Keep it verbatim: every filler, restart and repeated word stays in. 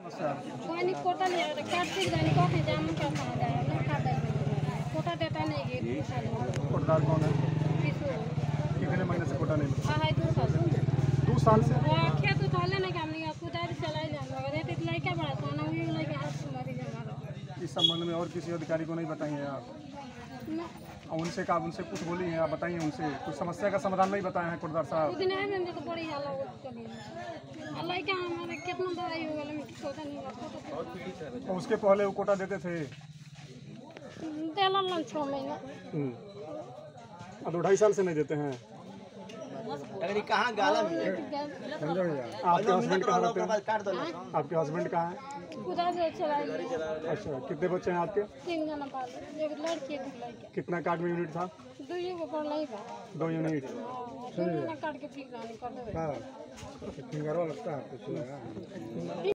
अच्छा कोई नहीं कोटा नहीं आता कार्तिक जाने को के जाम क्या कहा जाए ना खाता है कोटा देता नहीं ये कोटदार कौन है? किसको कितने महीने से कोटा नहीं मिला? हाँ है दो साल दो साल से खेत तो थाले ना काम नहीं कुदारी चलाई जाने लगा रेत लड़का बड़ा सोना हुई लड़का हाथ से मारी जाना इस संबंध में और किसी अधिकारी को नहीं बताइए आप? और उनसे का उनसे कुछ बोली हैं आप? बताइए उनसे कुछ समस्या का समाधान नहीं बताए हैं कोटदार साहब? दिन है में तो बड़ी हाल हो गई लड़का हमारे कितना दवाई हो गया कोटा नहीं और उसके पहले वो कोटा देते थे? देला लन छः महीना अब दो ढाई साल से नहीं देते हैं। कहाँ गाला मिले आपके हस्बैंड कहाँ रहते हैं? आपके हस्बैंड कहाँ हैं? कुदारी से चलाई अच्छा कितने बच्चे हैं आपके? तीन जना पाल एक लड़की एक लड़का कितना कार्ड में यूनिट था? दो ये को पढ़ लाई बा दो यूनिट। दो जना काट के फिर कर दे फिंगर लगता है